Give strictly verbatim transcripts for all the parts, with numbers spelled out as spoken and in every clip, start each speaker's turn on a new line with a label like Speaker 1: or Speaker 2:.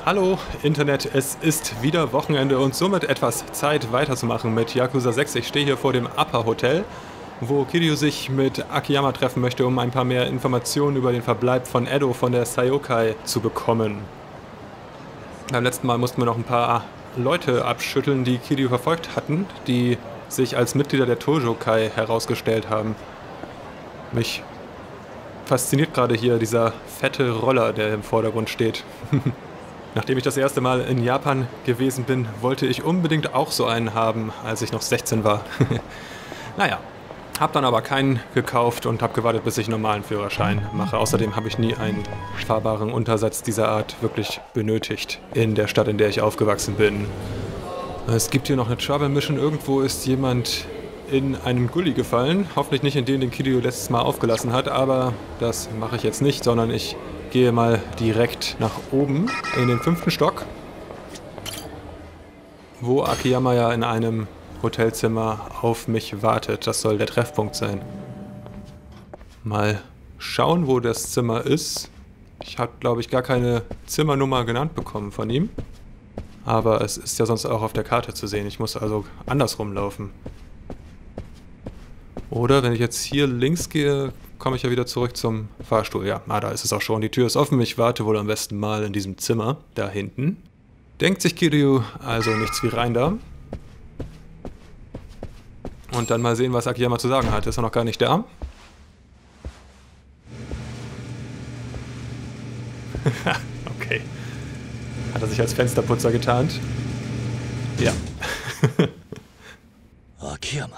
Speaker 1: Hallo Internet, es ist wieder Wochenende und somit etwas Zeit weiterzumachen mit Yakuza sechs. Ich stehe hier vor dem Upper Hotel, wo Kiryu sich mit Akiyama treffen möchte, um ein paar mehr Informationen über den Verbleib von Edo von der Sayokai zu bekommen. Beim letzten Mal mussten wir noch ein paar Leute abschütteln, die Kiryu verfolgt hatten, die sich als Mitglieder der Tojokai herausgestellt haben. Mich fasziniert gerade hier dieser fette Roller, der im Vordergrund steht. Nachdem ich das erste Mal in Japan gewesen bin, wollte ich unbedingt auch so einen haben, als ich noch sechzehn war. Naja, hab dann aber keinen gekauft und habe gewartet, bis ich einen normalen Führerschein mache. Außerdem habe ich nie einen fahrbaren Untersatz dieser Art wirklich benötigt in der Stadt, in der ich aufgewachsen bin. Es gibt hier noch eine Trouble Mission. Irgendwo ist jemand in einen Gully gefallen. Hoffentlich nicht in den, den Kiryu letztes Mal aufgelassen hat, aber das mache ich jetzt nicht, sondern ich gehe mal direkt nach oben in den fünften Stock, wo Akiyama ja in einem Hotelzimmer auf mich wartet. Das soll der Treffpunkt sein. Mal schauen, wo das Zimmer ist. Ich habe, glaube ich, gar keine Zimmernummer genannt bekommen von ihm. Aber es ist ja sonst auch auf der Karte zu sehen. Ich muss also andersrum laufen. Oder wenn ich jetzt hier links gehe, komme ich ja wieder zurück zum Fahrstuhl. Ja, ah, da ist es auch schon. Die Tür ist offen. Ich warte wohl am besten mal in diesem Zimmer da hinten. Denkt sich Kiryu, also nichts wie rein da. Und dann mal sehen, was Akiyama zu sagen hat. Ist er noch gar nicht da? Okay. Hat er sich als Fensterputzer getarnt? Ja.
Speaker 2: Akiyama.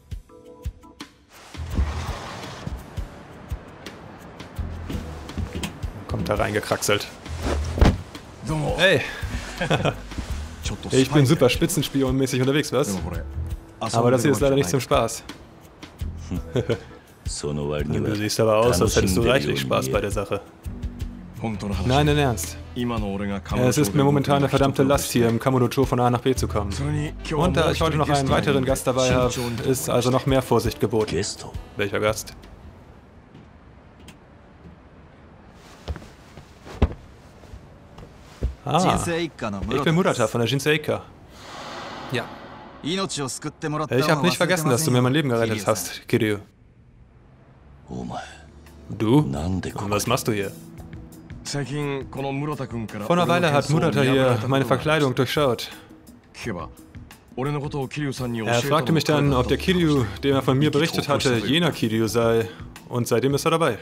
Speaker 1: Kommt da reingekraxelt. Hey! Ich bin super spitzenspionmäßig unterwegs, was? Aber das hier ist leider nicht zum Spaß. Du siehst aber aus, als hättest du reichlich Spaß bei der Sache. Nein, in Ernst. Es ist mir momentan eine verdammte Last, hier im Kamurocho von A nach B zu kommen. Und da ich heute noch einen weiteren Gast dabei habe, ist also noch mehr Vorsicht geboten. Welcher Gast? Ah, ich bin Murata von der Jinsei-Ikka. Ja. Ich habe nicht vergessen, dass du mir mein Leben gerettet hast, Kiryu. Du? Und was machst du hier? Vor einer Weile hat Murata hier meine Verkleidung durchschaut. Er fragte mich dann, ob der Kiryu, dem er von mir berichtet hatte, jener Kiryu sei. Und seitdem ist er dabei.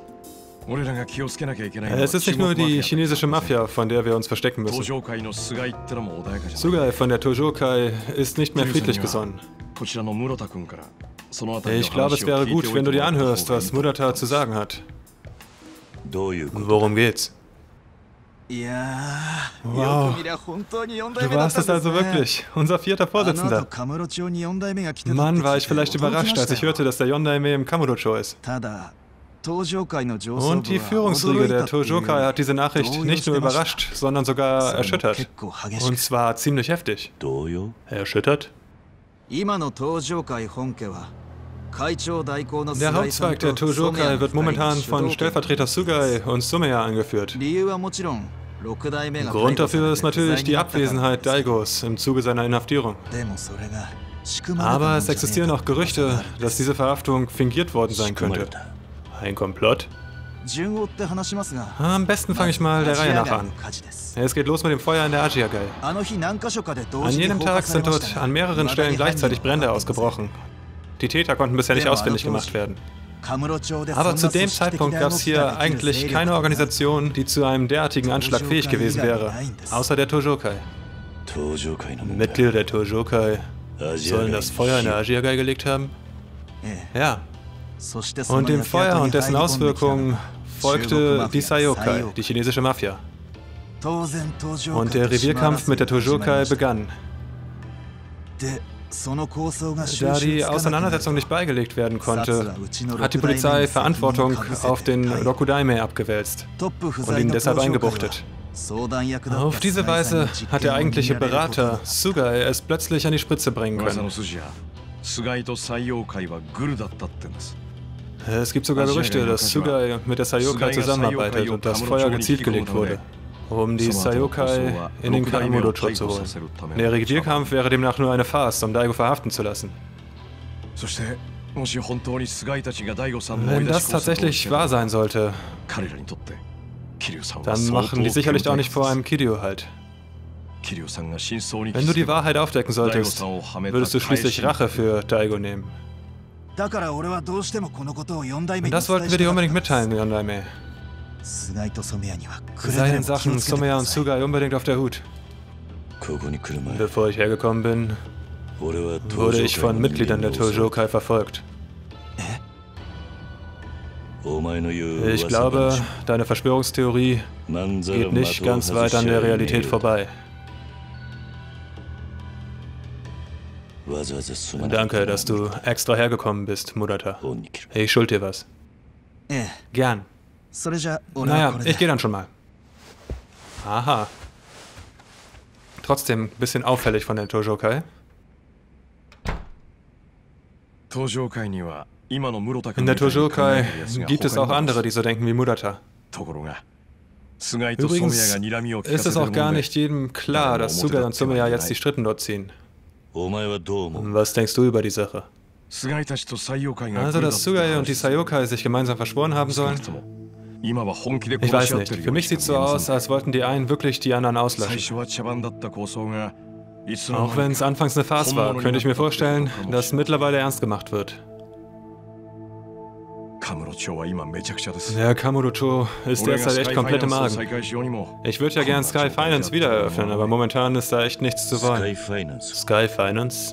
Speaker 1: Es ist nicht nur die chinesische Mafia, von der wir uns verstecken müssen. Sugai von der Tojokai ist nicht mehr friedlich gesonnen. Ich glaube, es wäre gut, wenn du dir anhörst, was Murata zu sagen hat. Worum geht's? Wow, du warst es also wirklich, unser vierter Vorsitzender. Mann, war ich vielleicht überrascht, als ich hörte, dass der Yondaime im Kamurocho ist. Und die Führungsriege der Tojokai hat diese Nachricht nicht nur überrascht, sondern sogar erschüttert. Und zwar ziemlich heftig. Erschüttert? Der Hauptzweig der Tojokai wird momentan von Stellvertreter Sugai und Sumeya angeführt. Grund dafür ist natürlich die Abwesenheit Daigos im Zuge seiner Inhaftierung. Aber es existieren auch Gerüchte, dass diese Verhaftung fingiert worden sein könnte. Ein Komplott? Am besten fange ich mal der Reihe nach an. Es geht los mit dem Feuer in der Ajiagai. An jenem Tag sind dort an mehreren Stellen gleichzeitig Brände ausgebrochen. Die Täter konnten bisher nicht ausfindig gemacht werden. Aber zu dem Zeitpunkt gab es hier eigentlich keine Organisation, die zu einem derartigen Anschlag fähig gewesen wäre, außer der Tojokai. Mitglieder der Tojokai sollen das Feuer in der Ajiagai gelegt haben? Ja. Und dem Feuer und dessen Auswirkungen folgte die Sayokai, die chinesische Mafia. Und der Revierkampf mit der Tojokai begann. Da die Auseinandersetzung nicht beigelegt werden konnte, hat die Polizei Verantwortung auf den Rokudaime abgewälzt und ihn deshalb eingebuchtet. Auf diese Weise hat der eigentliche Berater, Sugai, es plötzlich an die Spritze bringen können. Es gibt sogar Gerüchte, dass Sugai mit der Sayokai zusammenarbeitet und das Feuer gezielt gelegt wurde. um die Sayokai in den Kamurocho zu holen. Der Regierkampf wäre demnach nur eine Farce, um Daigo verhaften zu lassen. Wenn das tatsächlich wahr sein sollte, dann machen die sicherlich auch nicht vor einem Kiryu halt. Wenn du die Wahrheit aufdecken solltest, würdest du schließlich Rache für Daigo nehmen. Und das wollten wir dir unbedingt mitteilen, Yondaime. Sei in Sachen Someya und Tsugai unbedingt auf der Hut. Bevor ich hergekommen bin, wurde ich von Mitgliedern der Tojokai verfolgt. Ich glaube, deine Verschwörungstheorie geht nicht ganz weit an der Realität vorbei. Danke, dass du extra hergekommen bist, Murata. Ich schuld dir was. Gern. Naja, ich gehe dann schon mal. Aha. Trotzdem ein bisschen auffällig von den Tojokai. In der Tojokai gibt es auch andere, die so denken wie Murata. Übrigens ist es auch gar nicht jedem klar, dass Tsugai und Someya jetzt die Strippen dort ziehen. Was denkst du über die Sache? Also, dass Tsugai und die Sayokai sich gemeinsam verschworen haben sollen? Ich weiß nicht. Für mich sieht es so aus, als wollten die einen wirklich die anderen auslöschen. Auch wenn es anfangs eine Farce war, könnte ich mir vorstellen, dass mittlerweile ernst gemacht wird. Der Kamurocho ist derzeit echt komplett im Argen. Ich würde ja gern Sky Finance wieder eröffnen, aber momentan ist da echt nichts zu wollen. Sky Finance?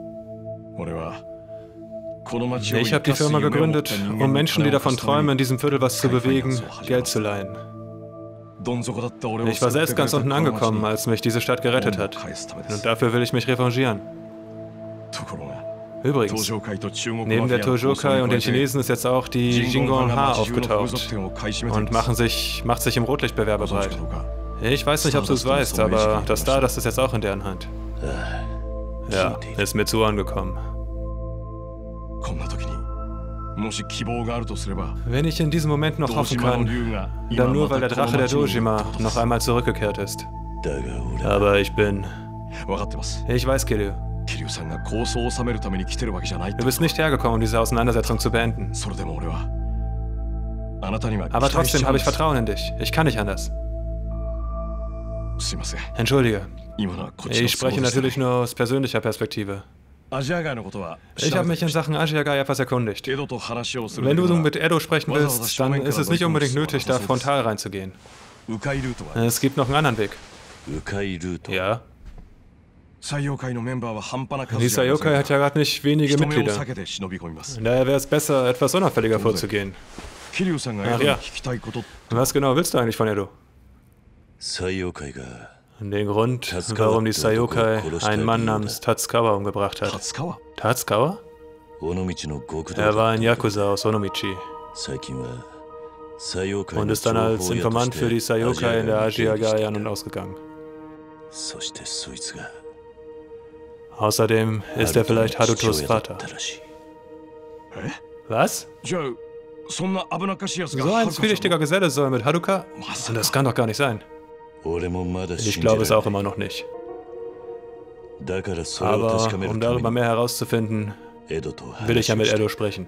Speaker 1: Ich habe die Firma gegründet, um Menschen, die davon träumen, in diesem Viertel was zu bewegen, Geld zu leihen. Ich war selbst ganz unten angekommen, als mich diese Stadt gerettet hat. Und dafür will ich mich revanchieren. Übrigens, neben der Tojokai und den Chinesen ist jetzt auch die Jingon Ha aufgetaucht und machen sich, macht sich im Rotlichtbewerber bereit. Ich weiß nicht, ob du es weißt, aber das Stardust ist jetzt auch in deren Hand. Ja, ist mir zu angekommen. Wenn ich in diesem Moment noch hoffen kann, dann nur, weil der Drache der Dojima noch einmal zurückgekehrt ist. Aber ich bin... Ich weiß, Kiryu. Du bist nicht hergekommen, um diese Auseinandersetzung zu beenden. Aber trotzdem habe ich Vertrauen in dich. Ich kann nicht anders. Entschuldige. Ich spreche natürlich nur aus persönlicher Perspektive. Ich habe mich in Sachen Ashiagai etwas erkundigt. Wenn du mit Edo sprechen willst, dann ist es nicht unbedingt nötig, da frontal reinzugehen. Es gibt noch einen anderen Weg. Ja? Die Sayokai hat ja gerade nicht wenige Mitglieder. Daher wäre es besser, etwas unauffälliger vorzugehen. Ach ja. Was genau willst du eigentlich von Edo? Den Grund, warum die Sayokai einen Mann namens Tatsukawa umgebracht hat. Tatsukawa? Er war ein Yakuza aus Onomichi. Und ist dann als Informant für die Sayokai in der Ashiagai an- und ausgegangen. Außerdem ist er vielleicht Harutos Vater. Was? So ein zwielichtiger Geselle soll mit Haruka? Das kann doch gar nicht sein. Ich glaube es auch immer noch nicht. Aber um darüber mehr herauszufinden, will ich ja mit Edo sprechen.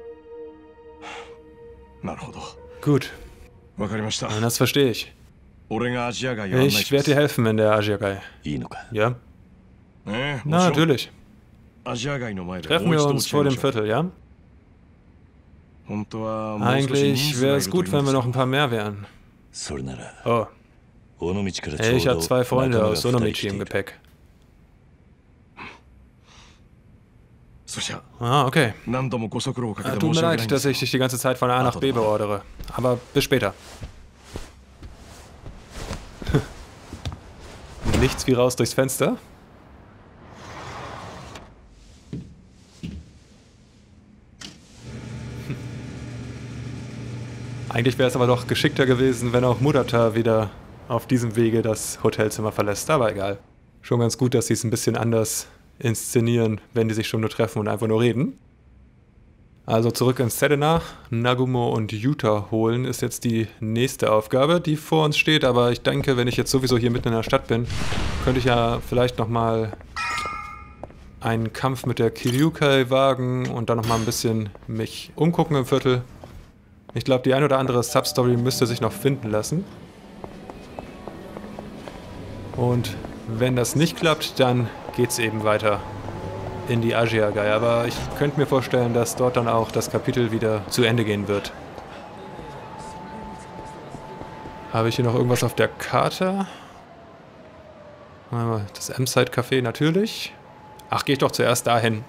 Speaker 1: Gut. Das verstehe ich. Ich werde dir helfen in der Ashiagai. Ja? Na, natürlich. Treffen wir uns vor dem Viertel, ja? Eigentlich wäre es gut, wenn wir noch ein paar mehr wären. Oh. Ich habe zwei Freunde aus Onomichi im Gepäck. Ah, okay. Tut mir leid, dass ich dich die ganze Zeit von A nach B beordere. Aber bis später. Nichts wie raus durchs Fenster? Eigentlich wäre es aber doch geschickter gewesen, wenn auch Murata wieder auf diesem Wege das Hotelzimmer verlässt, aber egal. Schon ganz gut, dass sie es ein bisschen anders inszenieren, wenn die sich schon nur treffen und einfach nur reden. Also zurück ins Sedena. Nagumo und Yuta holen ist jetzt die nächste Aufgabe, die vor uns steht. Aber ich denke, wenn ich jetzt sowieso hier mitten in der Stadt bin, könnte ich ja vielleicht nochmal einen Kampf mit der Kiryukai wagen und dann nochmal ein bisschen mich umgucken im Viertel. Ich glaube, die ein oder andere Substory müsste sich noch finden lassen. Und wenn das nicht klappt, dann geht's eben weiter in die Ajiagai. Aber ich könnte mir vorstellen, dass dort dann auch das Kapitel wieder zu Ende gehen wird. Habe ich hier noch irgendwas auf der Karte? Das M-Side-Café natürlich. Ach, gehe ich doch zuerst dahin.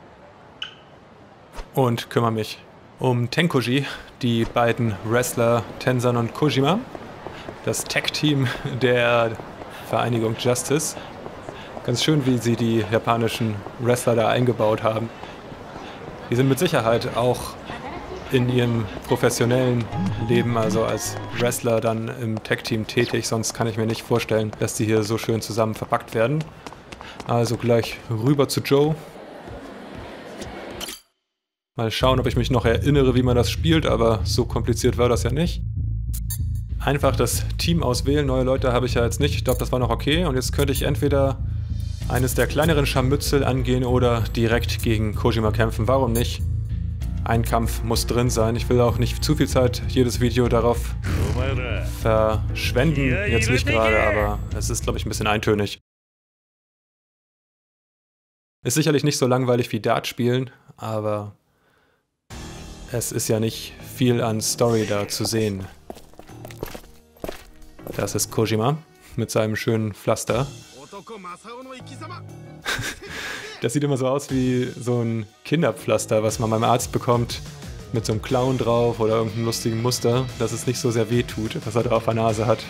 Speaker 1: Und kümmere mich um Tenkoji, die beiden Wrestler Tenzan und Kojima. Das Tag-Team der Vereinigung Justice. Ganz schön, wie sie die japanischen Wrestler da eingebaut haben. Die sind mit Sicherheit auch in ihrem professionellen Leben, also als Wrestler, dann im Tag-Team tätig. Sonst kann ich mir nicht vorstellen, dass die hier so schön zusammen verpackt werden. Also gleich rüber zu Joe. Mal schauen, ob ich mich noch erinnere, wie man das spielt, aber so kompliziert war das ja nicht. Einfach das Team auswählen. Neue Leute habe ich ja jetzt nicht. Ich glaube, das war noch okay. Und jetzt könnte ich entweder eines der kleineren Scharmützel angehen oder direkt gegen Kojima kämpfen. Warum nicht? Ein Kampf muss drin sein. Ich will auch nicht zu viel Zeit jedes Video darauf verschwenden. Jetzt nicht gerade, aber es ist, glaube ich, ein bisschen eintönig. Ist sicherlich nicht so langweilig wie Dart spielen, aber es ist ja nicht viel an Story da zu sehen. Das ist Kojima mit seinem schönen Pflaster. Das sieht immer so aus wie so ein Kinderpflaster, was man beim Arzt bekommt, mit so einem Clown drauf oder irgendeinem lustigen Muster, dass es nicht so sehr weh tut, was er da auf der Nase hat.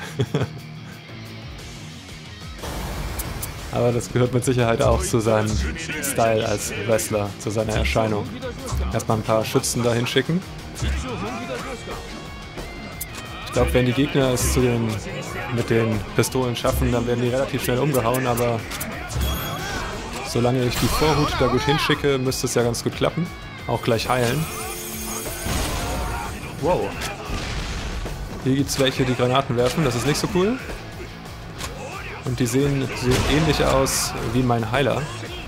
Speaker 1: Aber das gehört mit Sicherheit auch zu seinem Style als Wrestler, zu seiner Erscheinung. Erstmal ein paar Schützen dahin schicken. Ich glaube, wenn die Gegner es zu den, mit den Pistolen schaffen, dann werden die relativ schnell umgehauen, aber solange ich die Vorhut da gut hinschicke, müsste es ja ganz gut klappen. Auch gleich heilen. Wow. Hier gibt es welche, die Granaten werfen, das ist nicht so cool. Und die sehen, sehen ähnlich aus wie mein Heiler.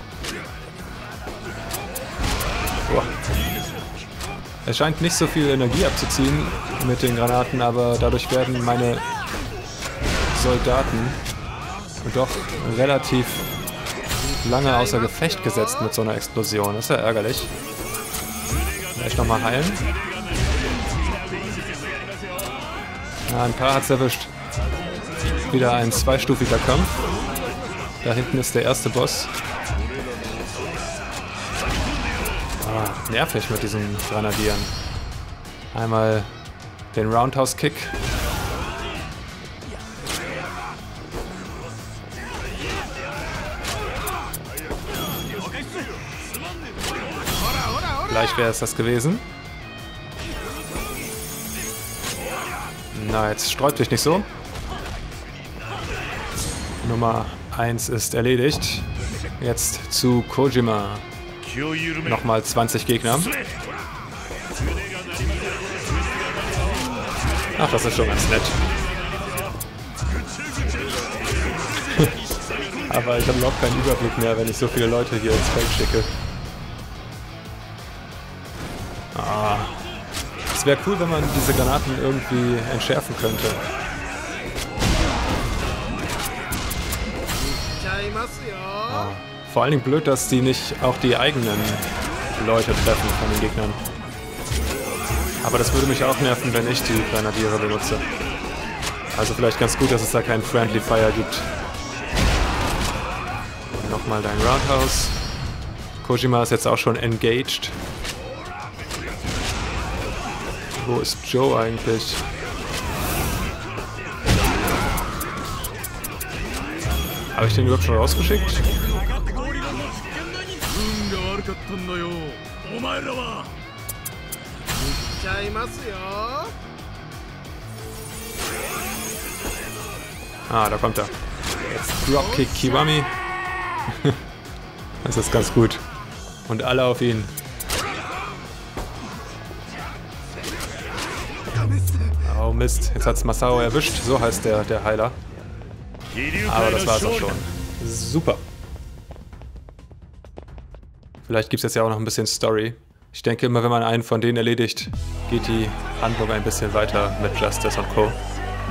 Speaker 1: Wow. Es scheint nicht so viel Energie abzuziehen mit den Granaten, aber dadurch werden meine Soldaten doch relativ lange außer Gefecht gesetzt mit so einer Explosion. Das ist ja ärgerlich. Vielleicht nochmal heilen. Na, ein paar hat's erwischt. Wieder ein zweistufiger Kampf. Da hinten ist der erste Boss. Ah, nervig mit diesen Granadieren. Einmal den Roundhouse-Kick. Gleich wäre es das gewesen. Na, jetzt sträub dich nicht so. Nummer eins ist erledigt. Jetzt zu Kojima. Nochmal zwanzig Gegner. Ach, das ist schon ganz nett. Aber ich habe überhaupt keinen Überblick mehr, wenn ich so viele Leute hier ins Feld schicke. Ah. Es wäre cool, wenn man diese Granaten irgendwie entschärfen könnte. Ah. Vor allen Dingen blöd, dass die nicht auch die eigenen Leute treffen von den Gegnern. Aber das würde mich auch nerven, wenn ich die Grenadiere benutze. Also vielleicht ganz gut, dass es da keinen Friendly Fire gibt. Nochmal dein Roundhouse. Kojima ist jetzt auch schon engaged. Wo ist Joe eigentlich? Habe ich den überhaupt schon rausgeschickt? Ah, da kommt er. Jetzt Dropkick Kiwami. Das ist ganz gut. Und alle auf ihn. Mist, jetzt hat's Masao erwischt. So heißt der, der Heiler. Aber das war's auch schon. Super. Vielleicht gibt es jetzt ja auch noch ein bisschen Story. Ich denke immer, wenn man einen von denen erledigt, geht die Handlung ein bisschen weiter mit Justice und Co.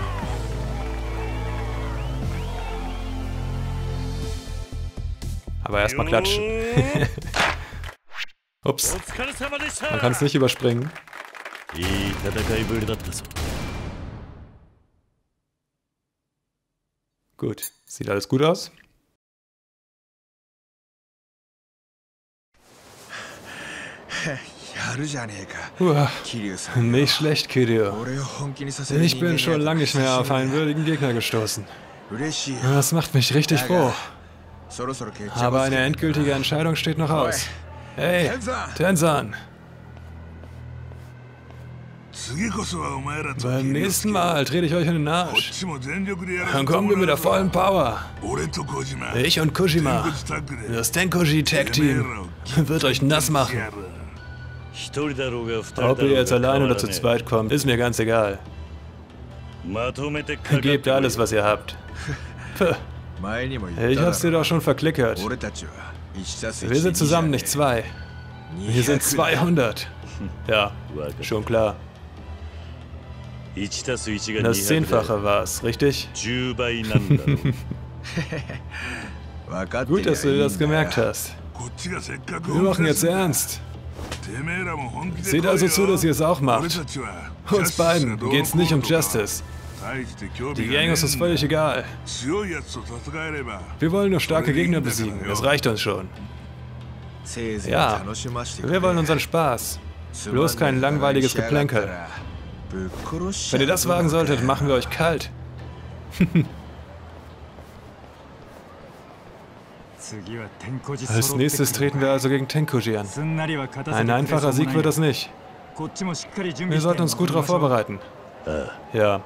Speaker 1: Aber erstmal klatschen. Ups. Man kann es nicht überspringen. Gut. Sieht alles gut aus? Uah, nicht schlecht, Kiryu. Ich bin schon lange nicht mehr auf einen würdigen Gegner gestoßen. Das macht mich richtig froh. Aber eine endgültige Entscheidung steht noch aus. Hey, Tenzan! Beim nächsten Mal trete ich euch in den Arsch. Dann kommen wir mit der vollen Power. Ich und Kojima, das Tenkoji Tag Team, wird euch nass machen. Ob ihr jetzt allein oder zu zweit kommt, ist mir ganz egal. Gebt alles, was ihr habt. Puh. Ich hab's dir doch schon verklickert. Wir sind zusammen nicht zwei. Wir sind zweihundert. Ja, schon klar. Das Zehnfache war's, richtig? Gut, dass du dir das gemerkt hast. Wir machen jetzt ernst. Seht also zu, dass ihr es auch macht. Uns beiden geht's nicht um Justice. Die Gang ist uns völlig egal. Wir wollen nur starke Gegner besiegen. Das reicht uns schon. Ja, wir wollen unseren Spaß. Bloß kein langweiliges Geplänkel. Wenn ihr das wagen solltet, machen wir euch kalt. Als nächstes treten wir also gegen Tenkoji an. Ein einfacher Sieg wird das nicht. Wir sollten uns gut darauf vorbereiten. Ja.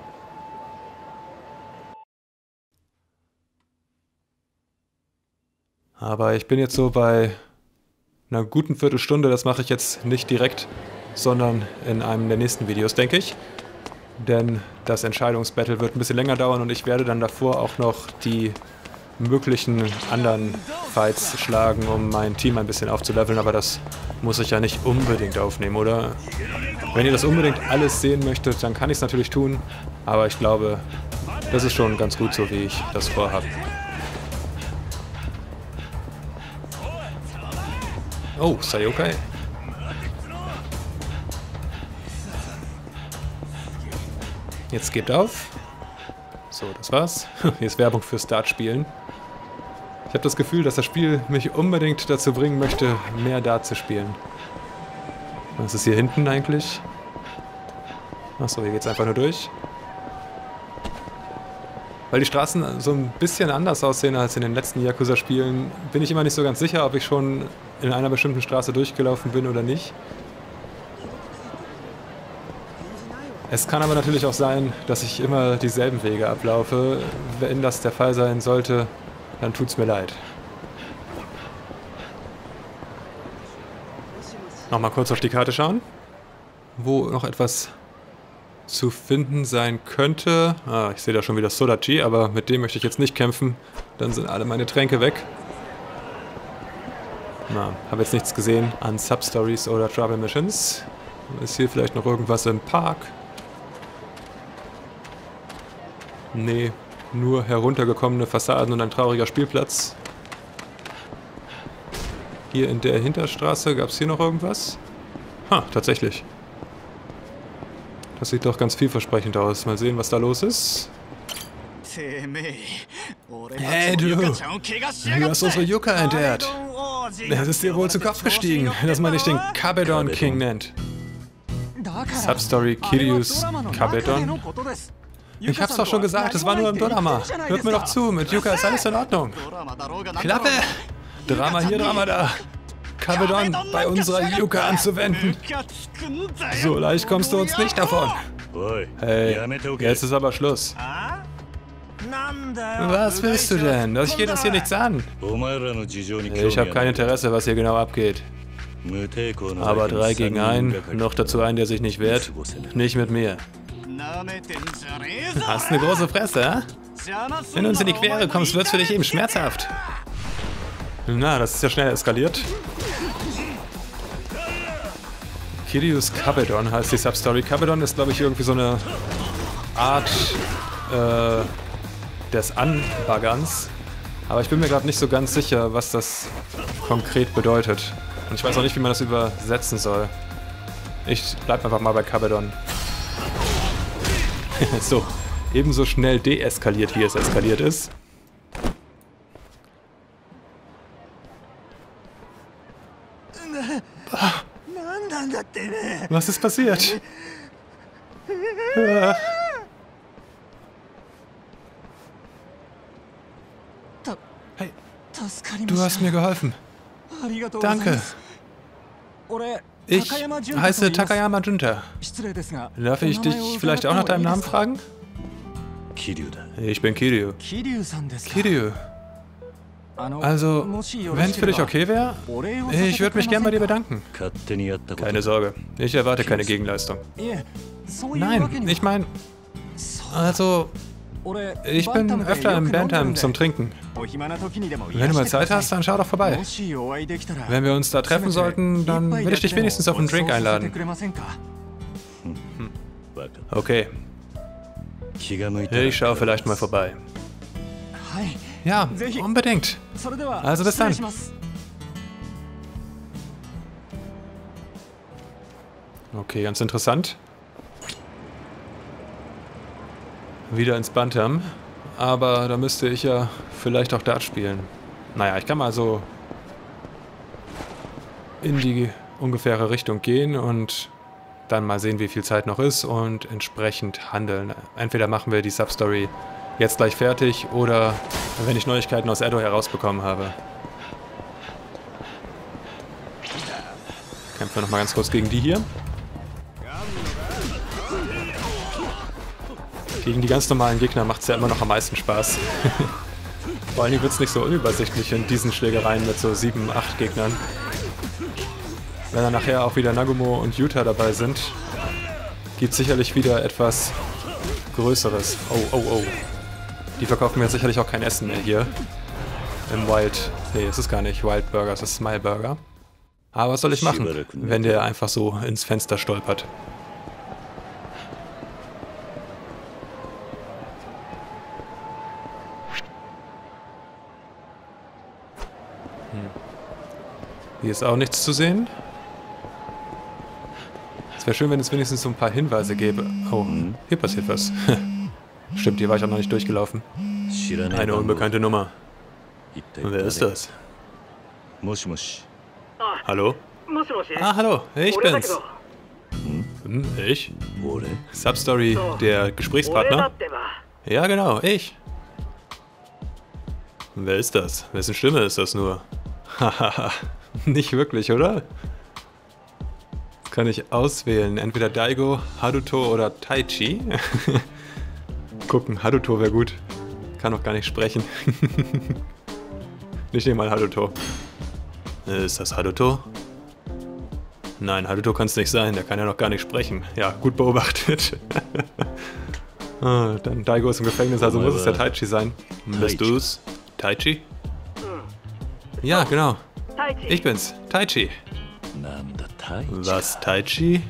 Speaker 1: Aber ich bin jetzt so bei einer guten Viertelstunde. Das mache ich jetzt nicht direkt, sondern in einem der nächsten Videos, denke ich. Denn das Entscheidungsbattle wird ein bisschen länger dauern und ich werde dann davor auch noch die möglichen anderen Fights schlagen, um mein Team ein bisschen aufzuleveln. Aber das muss ich ja nicht unbedingt aufnehmen, oder? Wenn ihr das unbedingt alles sehen möchtet, dann kann ich es natürlich tun. Aber ich glaube, das ist schon ganz gut so, wie ich das vorhabe. Oh, Sayokai. Jetzt gebt auf. So, das war's. Hier ist Werbung für Dart-Spielen. Ich habe das Gefühl, dass das Spiel mich unbedingt dazu bringen möchte, mehr Dart zu spielen. Was ist hier hinten eigentlich? Achso, hier geht's einfach nur durch. Weil die Straßen so ein bisschen anders aussehen als in den letzten Yakuza-Spielen, bin ich immer nicht so ganz sicher, ob ich schon in einer bestimmten Straße durchgelaufen bin oder nicht. Es kann aber natürlich auch sein, dass ich immer dieselben Wege ablaufe. Wenn das der Fall sein sollte, dann tut's mir leid. Nochmal kurz auf die Karte schauen, wo noch etwas zu finden sein könnte. Ah, ich sehe da schon wieder Sodachi, aber mit dem möchte ich jetzt nicht kämpfen. Dann sind alle meine Tränke weg. Na, habe jetzt nichts gesehen an Substories oder Trouble Missions. Ist hier vielleicht noch irgendwas im Park? Nee, nur heruntergekommene Fassaden und ein trauriger Spielplatz. Hier in der Hinterstraße, gab es hier noch irgendwas? Ha, tatsächlich. Das sieht doch ganz vielversprechend aus. Mal sehen, was da los ist. Hey du! Du hast unsere Yuka entehrt. Es ist dir wohl zu Kopf gestiegen, dass man dich den Kabedon King nennt. Substory Kiryus Kabedon? Ich hab's doch schon gesagt, es war nur im Drama. Hört mir doch zu, mit Yuka ist alles in Ordnung. Klappe! Drama hier, Drama da. Kabedon bei unserer Yuka anzuwenden. So leicht kommst du uns nicht davon. Hey, jetzt ist aber Schluss. Was willst du denn? Das geht das hier nichts an. Ich habe kein Interesse, was hier genau abgeht. Aber drei gegen einen, noch dazu einen, der sich nicht wehrt, nicht mit mir. Du hast eine große Fresse, hä? Wenn du uns in die Quere kommst, wird's für dich eben schmerzhaft. Na, das ist ja schnell eskaliert. Kiryus Kabedon heißt die Substory. Kabedon ist, glaube ich, irgendwie so eine Art äh, des Anbaggerns. Aber ich bin mir gerade nicht so ganz sicher, was das konkret bedeutet. Und ich weiß auch nicht, wie man das übersetzen soll. Ich bleib einfach mal bei Kabedon. So, ebenso schnell deeskaliert, wie es eskaliert ist. Was ist passiert? Ah. Hey, du hast mir geholfen. Danke. Ich heiße Takayama Junta. Darf ich dich vielleicht auch nach deinem Namen fragen? Ich bin Kiryu. Kiryu. Also, wenn es für dich okay wäre, ich würde mich gern bei dir bedanken. Keine Sorge, ich erwarte keine Gegenleistung. Nein, ich meine, also, ich bin öfter im Bandheim zum Trinken. Wenn du mal Zeit hast, dann schau doch vorbei. Wenn wir uns da treffen sollten, dann will ich dich wenigstens auf einen Drink einladen. Hm. Okay. Ich schaue vielleicht mal vorbei. Ja, unbedingt. Also bis dann. Okay, ganz interessant. Wieder ins Bantam. Aber da müsste ich ja vielleicht auch Dart spielen. Naja, ich kann mal so in die ungefähre Richtung gehen und dann mal sehen, wie viel Zeit noch ist und entsprechend handeln. Entweder machen wir die Substory jetzt gleich fertig oder wenn ich Neuigkeiten aus Edo herausbekommen habe. Kämpfen wir nochmal ganz kurz gegen die hier. Gegen die ganz normalen Gegner macht es ja immer noch am meisten Spaß. Vor allem wird es nicht so unübersichtlich in diesen Schlägereien mit so sieben, acht Gegnern. Wenn dann nachher auch wieder Nagumo und Yuta dabei sind, gibt es sicherlich wieder etwas Größeres. Oh, oh, oh. Die verkaufen mir sicherlich auch kein Essen mehr hier. Im Wild. Nee, es ist gar nicht Wild Burger, es ist Smile Burger. Aber was soll ich machen, wenn der einfach so ins Fenster stolpert? Hm. Hier ist auch nichts zu sehen. Es wäre schön, wenn es wenigstens so ein paar Hinweise gäbe. Oh, hier passiert was. Stimmt, hier war ich auch noch nicht durchgelaufen. Eine unbekannte Nummer. Wer ist das? Hallo? Ah, hallo, ich bin's. Hm, ich? Substory, der Gesprächspartner? Ja, genau, ich. Wer ist das? Wessen Stimme ist das nur? Hahaha, nicht wirklich, oder? Jetzt kann ich auswählen, entweder Daigo, Haruto oder Taichi. Gucken, Haruto wäre gut. Kann noch gar nicht sprechen. Ich nehme mal Haruto. Ist das Haruto? Nein, Haruto kann es nicht sein, der kann ja noch gar nicht sprechen. Ja, gut beobachtet. Ah, dann Daigo ist im Gefängnis, also muss es der Taichi sein. Bist du's? Taichi? Ja, genau. Ich bin's, Taichi. Was, Taichi?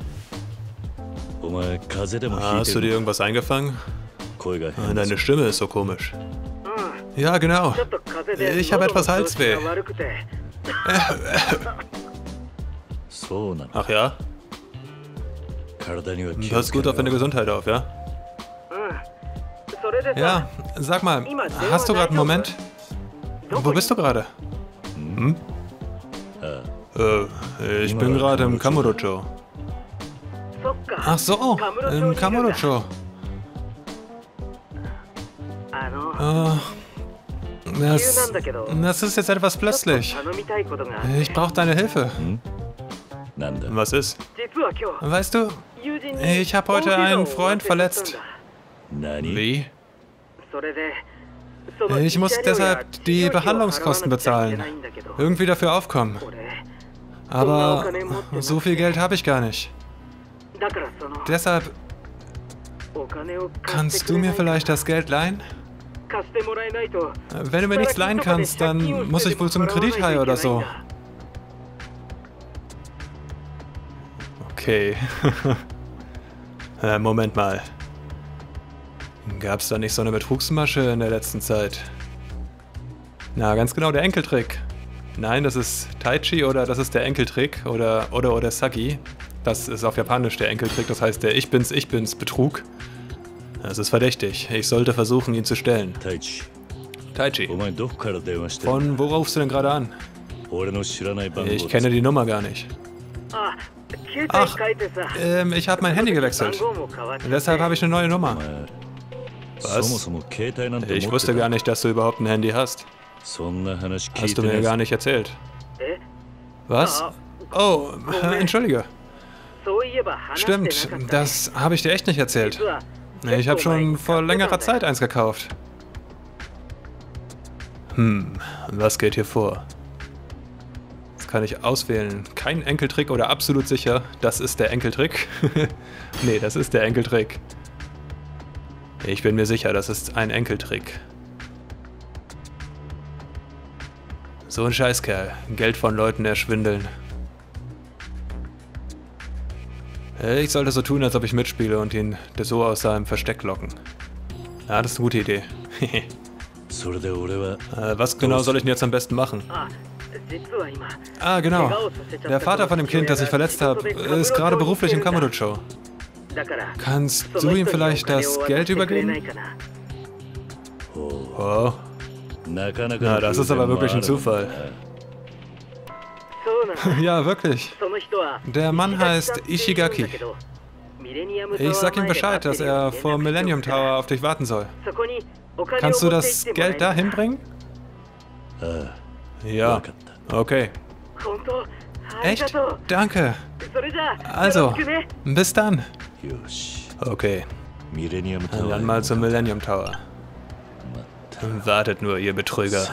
Speaker 1: Hast du dir irgendwas eingefangen? Deine Stimme ist so komisch. Ja, genau. Ich habe etwas Halsweh. Ach ja? Pass gut auf deine Gesundheit auf, ja? Ja, sag mal, hast du gerade einen Moment? Wo bist du gerade? Hm? Äh, ich bin gerade im Kamurocho. Ach so, im Kamurocho. Uh, das, das ist jetzt etwas plötzlich. Ich brauche deine Hilfe. Was ist? Weißt du, ich habe heute einen Freund verletzt. Wie? Ich muss deshalb die Behandlungskosten bezahlen. Irgendwie dafür aufkommen. Aber so viel Geld habe ich gar nicht. Deshalb Kannst du mir vielleicht das Geld leihen? Wenn du mir nichts leihen kannst, dann muss ich wohl zum Kredithai oder so. Okay. äh, Moment mal. Gab's da nicht so eine Betrugsmasche in der letzten Zeit? Na, ganz genau, der Enkeltrick. Nein, das ist Taichi oder das ist der Enkeltrick oder oder oder Sagi. Das ist auf Japanisch der Enkeltrick, das heißt der Ich bin's, ich bin's Betrug. Das ist verdächtig. Ich sollte versuchen, ihn zu stellen.
Speaker 2: Taichi.
Speaker 1: Taichi. Von wo rufst du denn gerade an? Ich kenne die Nummer gar nicht. Ach, ähm, ich habe mein Handy gewechselt. Und deshalb habe ich eine neue Nummer. Was? Ich wusste gar nicht, dass du überhaupt ein Handy hast. Hast du mir gar nicht erzählt. Was? Oh, entschuldige. Stimmt, das habe ich dir echt nicht erzählt. Ich habe schon vor längerer Zeit eins gekauft. Hm, was geht hier vor? Das kann ich auswählen. Kein Enkeltrick oder absolut sicher, das ist der Enkeltrick. Nee, das ist der Enkeltrick. Ich bin mir sicher, das ist ein Enkeltrick. So ein Scheißkerl. Geld von Leuten erschwindeln. Ich sollte so tun, als ob ich mitspiele und ihn so aus seinem Versteck locken. Ja, das ist eine gute Idee. äh, was genau soll ich denn jetzt am besten machen? Ah, genau. Der Vater von dem Kind, das ich verletzt habe, ist gerade beruflich im Kamurocho. Kannst du ihm vielleicht das Geld übergeben? Oh. Na, das ist aber wirklich ein Zufall. Ja, wirklich. Der Mann heißt Ishigaki. Ich sag ihm Bescheid, dass er vor Millennium Tower auf dich warten soll. Kannst du das Geld da hinbringen? Ja, okay. Echt? Danke. Also, bis dann. Okay. Dann mal zum Millennium Tower. Wartet nur, ihr Betrüger.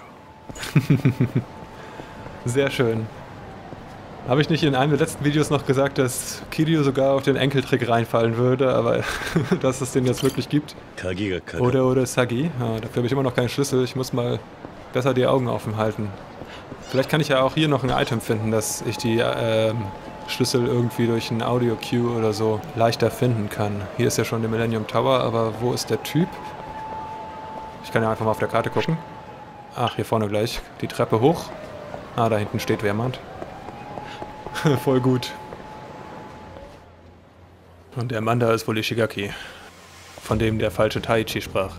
Speaker 1: Sehr schön. Habe ich nicht in einem der letzten Videos noch gesagt, dass Kiryu sogar auf den Enkeltrick reinfallen würde, aber dass es den jetzt wirklich gibt? Oder oder Sagi. Ja, dafür habe ich immer noch keinen Schlüssel. Ich muss mal besser die Augen offen halten. Vielleicht kann ich ja auch hier noch ein Item finden, dass ich die ähm, Schlüssel irgendwie durch ein Audio-Cue oder so leichter finden kann. Hier ist ja schon der Millennium Tower, aber wo ist der Typ? Ich kann ja einfach mal auf der Karte gucken. Ach, hier vorne gleich. Die Treppe hoch. Ah, da hinten steht jemand. Voll gut. Und der Mann da ist wohl Ishigaki. Von dem der falsche Taichi sprach.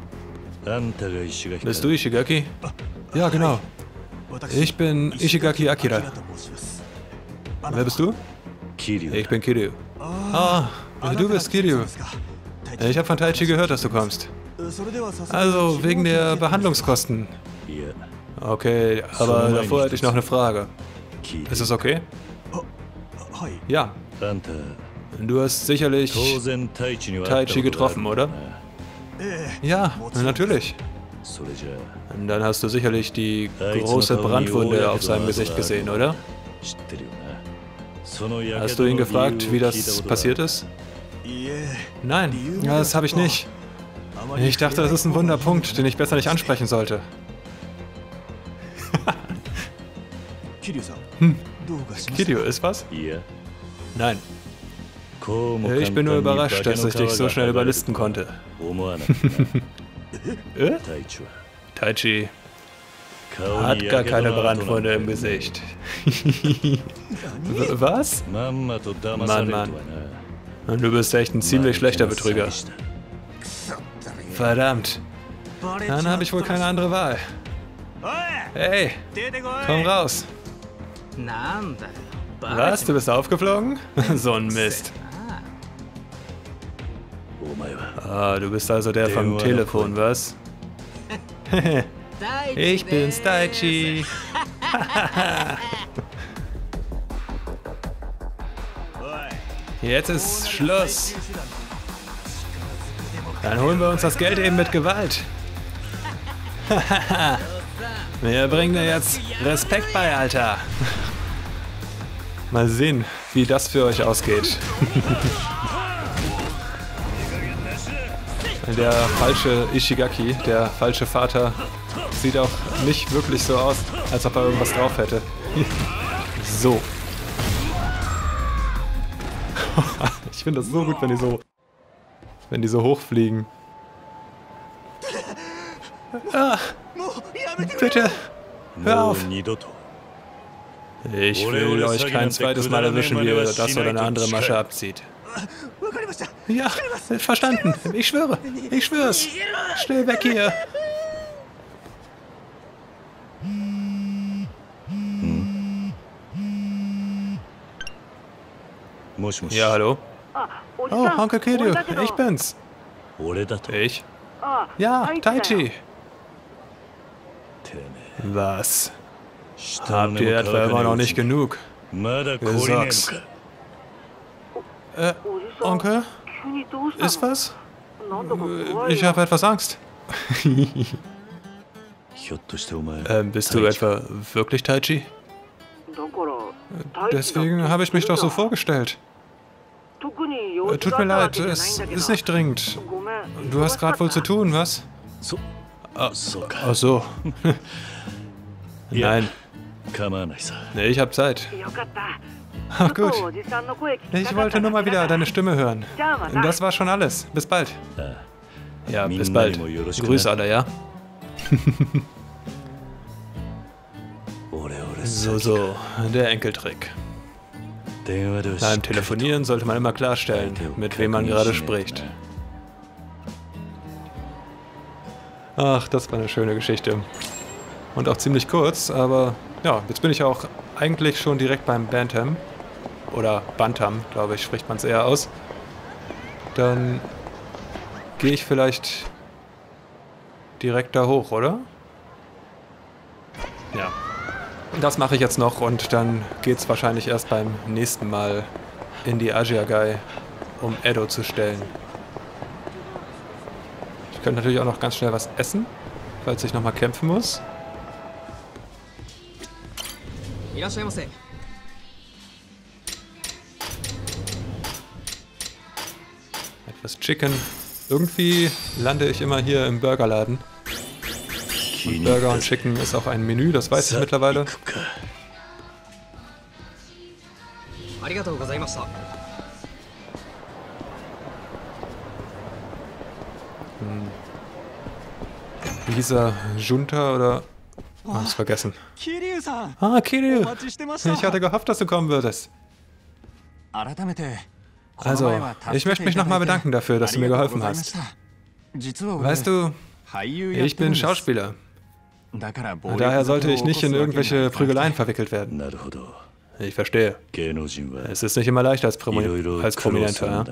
Speaker 1: Bist du Ishigaki? Ja, genau. Ich bin Ishigaki Akira. Wer bist du? Ich bin Kiryu. Ah, du bist Kiryu. Ich habe von Taichi gehört, dass du kommst. Also, wegen der Behandlungskosten. Okay, aber davor hätte ich noch eine Frage. Ist es okay? Ja. Du hast sicherlich Taichi getroffen, oder? Ja, natürlich. Und dann hast du sicherlich die große Brandwunde auf seinem Gesicht gesehen, oder? Hast du ihn gefragt, wie das passiert ist? Nein, das habe ich nicht. Ich dachte, das ist ein Wunderpunkt, den ich besser nicht ansprechen sollte. Hm. Kiryu, ist was? Nein. Ich bin nur überrascht, dass ich dich so schnell überlisten konnte. äh? Taichi hat gar keine Brandwunde im Gesicht. Was? Mann, Mann. Du bist echt ein ziemlich schlechter Betrüger. Verdammt. Dann habe ich wohl keine andere Wahl. Hey, komm raus. Was? Du bist aufgeflogen? So ein Mist. Ah, du bist also der vom Telefon, was? Ich bin's, Taichi. Jetzt ist Schluss. Dann holen wir uns das Geld eben mit Gewalt. Wir bringen dir jetzt Respekt bei, Alter. Mal sehen, wie das für euch ausgeht. Der falsche Ishigaki, der falsche Vater, sieht auch nicht wirklich so aus, als ob er irgendwas drauf hätte. So. Ich finde das so gut, wenn die so, wenn die so hochfliegen. Ah, bitte, hör auf. Ich will euch kein zweites Mal erwischen, wie ihr das oder eine andere Masche abzieht. Ja, verstanden. Ich schwöre. Ich schwör's. Schnell weg hier. Ja, hallo? Oh, Onkel Kiryu, ich bin's. Ich? Ja, Taichi. Was? Habt ihr etwa immer noch nicht genug? Gesocks. Äh, Onkel? Ist was? Ich habe etwas Angst. ähm, bist du etwa wirklich Taichi? Deswegen habe ich mich doch so vorgestellt. Äh, tut mir leid, es ist nicht dringend. Du hast gerade wohl zu tun, was? Ah, ach so. Nein. Nee, ich habe Zeit. Ach gut. Ich wollte nur mal wieder deine Stimme hören. Das war schon alles. Bis bald. Ja, bis bald. Grüß alle, ja? So, so. Der Enkeltrick. Beim Telefonieren sollte man immer klarstellen, mit wem man gerade spricht. Ach, das war eine schöne Geschichte. Und auch ziemlich kurz, aber ja, jetzt bin ich auch eigentlich schon direkt beim Bantam. Oder Bantam, glaube ich, spricht man es eher aus. Dann gehe ich vielleicht direkt da hoch, oder? Ja. Das mache ich jetzt noch und dann geht es wahrscheinlich erst beim nächsten Mal in die Ajiagai, um Edo zu stellen. Ich könnte natürlich auch noch ganz schnell was essen, falls ich nochmal kämpfen muss. Etwas Chicken. Irgendwie lande ich immer hier im Burgerladen. Und Burger und Chicken ist auch ein Menü, das weiß ich mittlerweile. Hm. Lisa Junta oder... Oh, hab's vergessen. Ah, Kiryu! Ich hatte gehofft, dass du kommen würdest. Also, ich möchte mich nochmal bedanken dafür, dass du mir geholfen hast. Weißt du, ich bin Schauspieler. Daher sollte ich nicht in irgendwelche Prügeleien verwickelt werden. Ich verstehe. Es ist nicht immer leicht als, Promi als Prominenter, ja?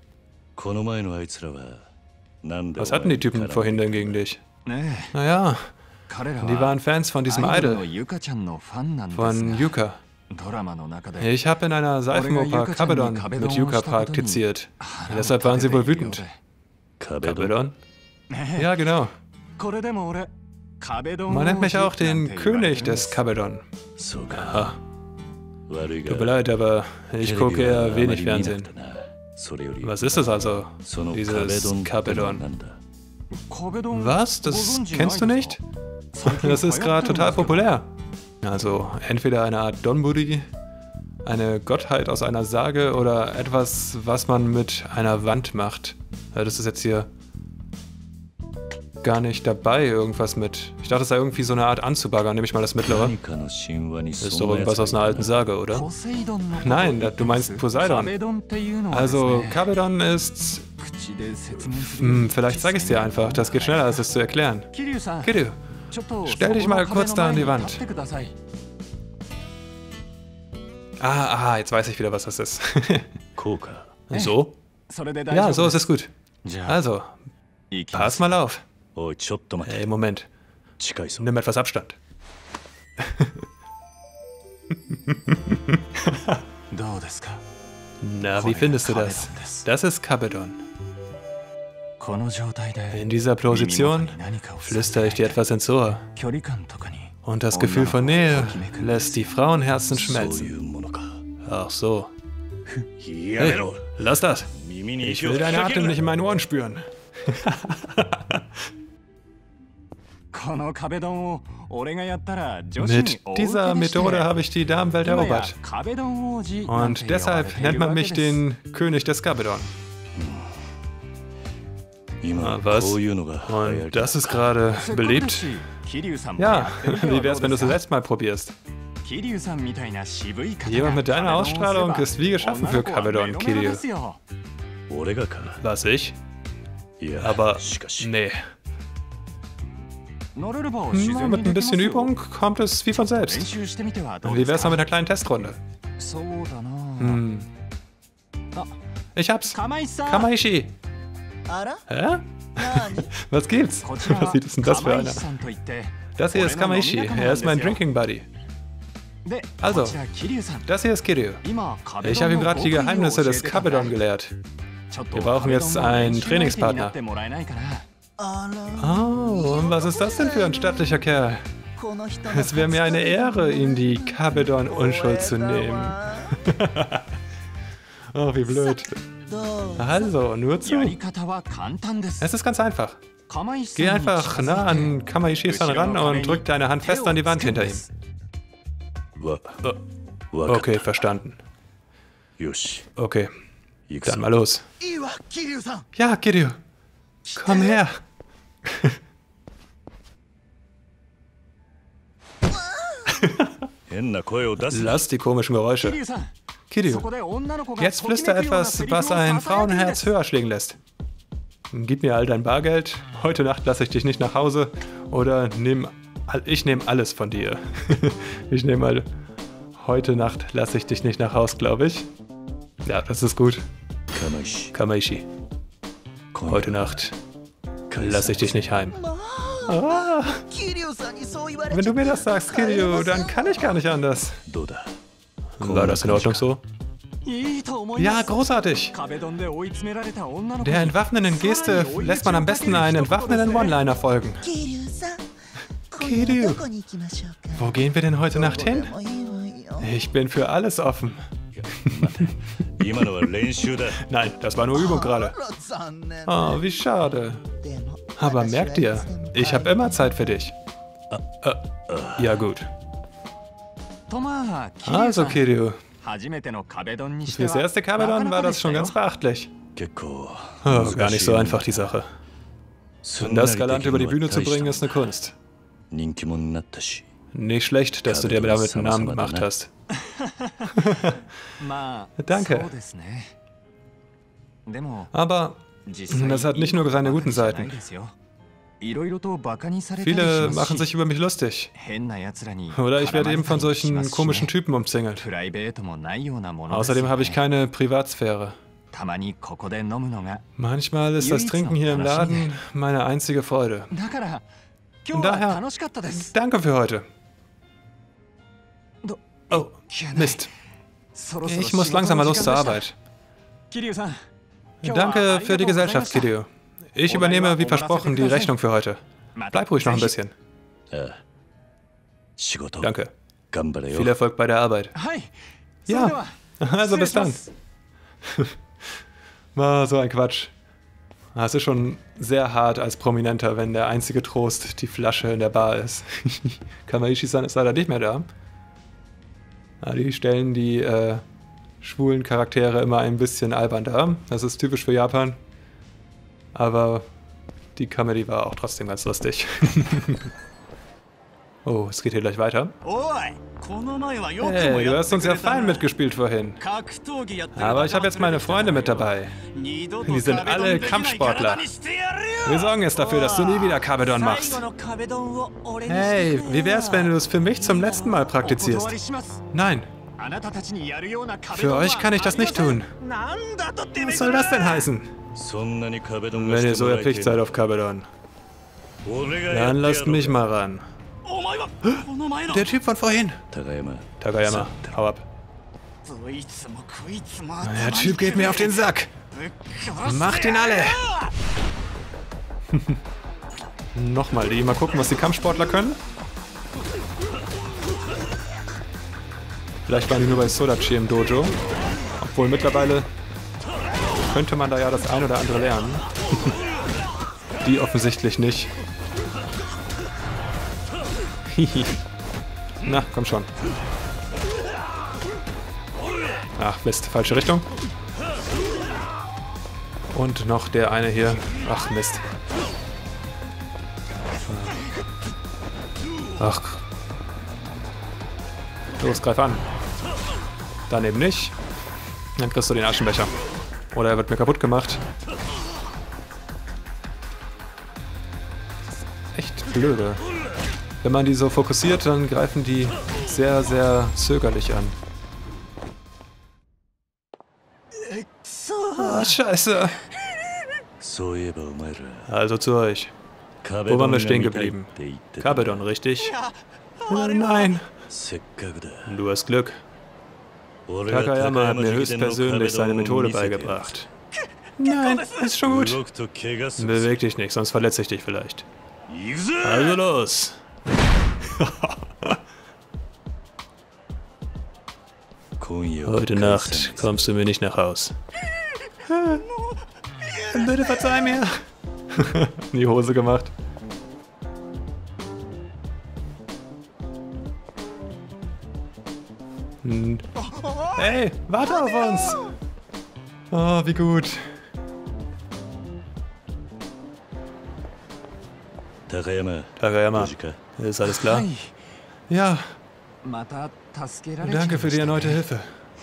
Speaker 1: Was hatten die Typen vorhin denn gegen dich? Naja, die waren Fans von diesem Idol. Von Yuka. Ich habe in einer Seifenoper Kabedon mit Yuka praktiziert. Deshalb waren sie wohl wütend. Kabedon? Ja, genau. Man nennt mich auch den König des Kabedon. Aha. Tut mir leid, aber ich gucke eher wenig Fernsehen. Was ist es also, dieses Kabedon? Was? Das kennst du nicht? Das ist gerade total populär. Also entweder eine Art Donburi, eine Gottheit aus einer Sage oder etwas, was man mit einer Wand macht. Das ist jetzt hier gar nicht dabei, irgendwas mit... Ich dachte, das sei irgendwie so eine Art anzubaggern. Nehme ich mal das mittlere. Ist doch irgendwas aus einer alten Sage, oder? Nein, du meinst Poseidon. Also, Kabedon ist... Hm, vielleicht zeige ich es dir einfach. Das geht schneller, als es zu erklären. Kiryu, stell dich mal kurz da an die Wand. Ah, aha, jetzt weiß ich wieder, was das ist. So? Ja, so ist es gut. Also, pass mal auf. Hey, Moment. Nimm etwas Abstand. Na, wie findest du das? Das ist Kabedon. In dieser Position flüstere ich dir etwas ins Ohr. Und das Gefühl von Nähe lässt die Frauenherzen schmelzen. Ach so. Hey, lass das. Ich will deinen Atem nicht in meinen Ohren spüren. Mit dieser Methode habe ich die Damenwelt erobert. Und deshalb nennt man mich den König des Kabedon. Ah, was? Und das ist gerade beliebt? Ja, wie wär's, wenn du es selbst mal probierst? Jemand mit deiner Ausstrahlung ist wie geschaffen für Kabedon, Kiryu. Was, ich? Aber nee. Na, mit ein bisschen Übung kommt es wie von selbst. Wie wär's mal mit einer kleinen Testrunde? Hm. Ich hab's. Kamaishi. Hä? Was gibt's? Was sieht es denn das für einer? Das hier ist Kamaishi. Er ist mein Drinking Buddy. Also, das hier ist Kiryu. Ich habe ihm gerade die Geheimnisse des Kabedon gelehrt. Wir brauchen jetzt einen Trainingspartner. Oh, und was ist das denn für ein stattlicher Kerl? Es wäre mir eine Ehre, ihm die Kabedon-Unschuld zu nehmen. Oh, wie blöd. Also, nur zu. Es ist ganz einfach. Geh einfach nah an Kamaishi-san ran und drück deine Hand fest an die Wand hinter ihm. Okay, verstanden. Okay, dann mal los. Ja, Kiryu. Komm her. Lass die komischen Geräusche. Kiryu, jetzt flüster etwas, was ein Frauenherz höher schlägen lässt. Gib mir all dein Bargeld. Heute Nacht lasse ich dich nicht nach Hause. Oder nehm, ich nehme alles von dir. Ich nehme mal... Heute Nacht lasse ich dich nicht nach Hause, glaube ich. Ja, das ist gut. Kamaishi. Heute Nacht lasse ich dich nicht heim. Ah. Wenn du mir das sagst, Kiryu, dann kann ich gar nicht anders. War das in Ordnung so? Ja, großartig. Der entwaffnenden Geste lässt man am besten einen entwaffnenden One-Liner folgen. Kiryu, wo gehen wir denn heute Nacht hin? Ich bin für alles offen. Nein, das war nur Übung gerade. Oh, wie schade. Aber merk dir, ich habe immer Zeit für dich. Äh, ja gut. Also Kiryu, fürs erste Kabedon war das schon ganz beachtlich. Oh, gar nicht so einfach die Sache. Das galant über die Bühne zu bringen, ist eine Kunst. Nicht schlecht, dass du dir damit einen Namen gemacht hast. Danke. Aber das hat nicht nur seine guten Seiten. Viele machen sich über mich lustig. Oder ich werde eben von solchen komischen Typen umzingelt. Außerdem habe ich keine Privatsphäre. Manchmal ist das Trinken hier im Laden meine einzige Freude. Und daher, danke für heute. Oh, Mist. Ich muss langsam mal los zur Arbeit. Danke für die Gesellschaft, Kiryu. Ich übernehme, wie versprochen, die Rechnung für heute. Bleib ruhig noch ein bisschen. Danke. Viel Erfolg bei der Arbeit. Ja, also bis dann. War so ein Quatsch. Es ist schon sehr hart als Prominenter, wenn der einzige Trost die Flasche in der Bar ist. Kamaishi-san ist leider nicht mehr da. Ja, die stellen die äh, schwulen Charaktere immer ein bisschen albern dar. Das ist typisch für Japan. Aber die Comedy war auch trotzdem ganz lustig. Oh, es geht hier gleich weiter. Hey, du hast uns ja fein mitgespielt vorhin. Aber ich habe jetzt meine Freunde mit dabei. Die sind alle Kampfsportler. Wir sorgen jetzt dafür, dass du nie wieder Kabedon machst. Hey, wie wär's, wenn du es für mich zum letzten Mal praktizierst? Nein. Für euch kann ich das nicht tun. Was soll das denn heißen? Wenn ihr so erpicht seid auf Kabedon, dann lasst mich mal ran. Der Typ von vorhin. Takayama, hau ab. Der Typ geht mir auf den Sack. Macht ihn alle. Nochmal die. Mal gucken, was die Kampfsportler können. Vielleicht waren die nur bei Sodachi im Dojo. Obwohl mittlerweile könnte man da ja das ein oder andere lernen. Die offensichtlich nicht. Hihi. Na, komm schon. Ach, Mist. Falsche Richtung. Und noch der eine hier. Ach, Mist. Ach. Los, greif an. Dann eben nicht. Dann kriegst du den Aschenbecher. Oder er wird mir kaputt gemacht. Echt blöde. Wenn man die so fokussiert, dann greifen die sehr, sehr zögerlich an. Ah, scheiße. Also zu euch. Wo waren wir stehen geblieben? Kabedon, richtig? Nein. Du hast Glück. Takayama hat mir höchstpersönlich seine Methode beigebracht. Nein, ist schon gut. Beweg dich nicht, sonst verletze ich dich vielleicht. Also los. Heute Nacht kommst du mir nicht nach Haus. Bitte verzeih mir. In die Hose gemacht. Hm. Hey, warte auf uns! Oh, wie gut.
Speaker 2: Takayama.
Speaker 1: Takayama, ist alles klar? Ja. Danke für die erneute Hilfe.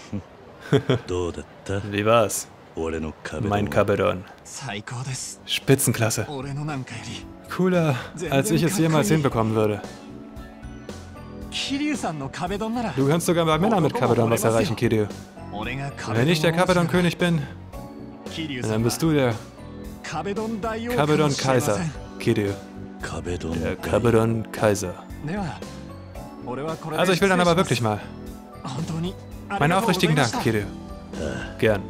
Speaker 1: Wie war's? Mein Kabedon. Spitzenklasse. Cooler, als ich es jemals hinbekommen würde. Du kannst sogar bei Männern mit Kabedon was erreichen, Kiryu. Wenn ich der Kabedon-König bin, dann bist du der Kabedon-Kaiser, Kiryu. Der Kabedon-Kaiser. Also ich will dann aber wirklich mal. Meinen aufrichtigen Dank, Kiryu. Gern.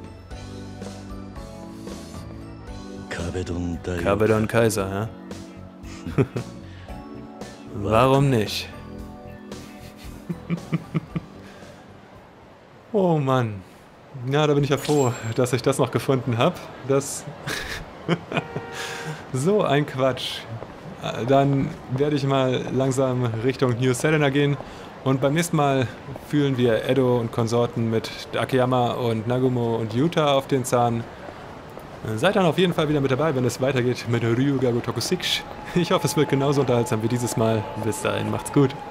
Speaker 1: Kabedon-Kaiser, ja? Warum nicht? Oh Mann. Ja, da bin ich ja froh, dass ich das noch gefunden habe. Das... So ein Quatsch. Dann werde ich mal langsam Richtung New Selena gehen. Und beim nächsten Mal fühlen wir Edo und Konsorten mit Akiyama und Nagumo und Yuta auf den Zahn. Seid dann auf jeden Fall wieder mit dabei, wenn es weitergeht mit Ryuga Gotoku Six. Ich hoffe, es wird genauso unterhaltsam wie dieses Mal. Bis dahin, macht's gut.